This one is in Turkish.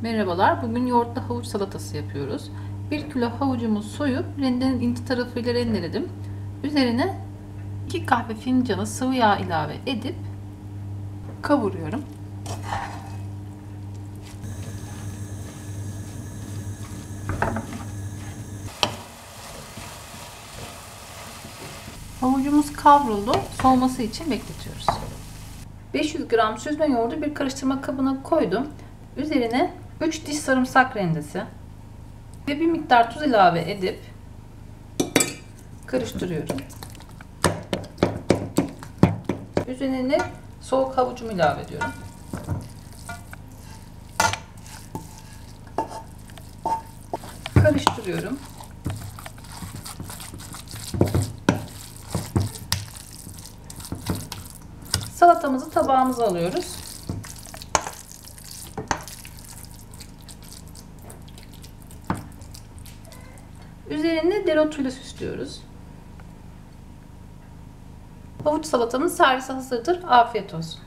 Merhabalar, bugün yoğurtlu havuç salatası yapıyoruz. 1 kilo havucumu soyup rendenin ince tarafıyla rendeledim. Üzerine 2 kahve fincanı sıvı yağ ilave edip kavuruyorum. Havucumuz kavruldu, soğuması için bekletiyoruz. 500 gram süzme yoğurdu bir karıştırma kabına koydum. Üzerine 3 diş sarımsak rendesi ve bir miktar tuz ilave edip karıştırıyorum. Üzerine soğuk havucumu ilave ediyorum. Karıştırıyorum. Salatamızı tabağımıza alıyoruz. Üzerine dereotuyla süslüyoruz. Havuç salatamız servise hazırdır. Afiyet olsun.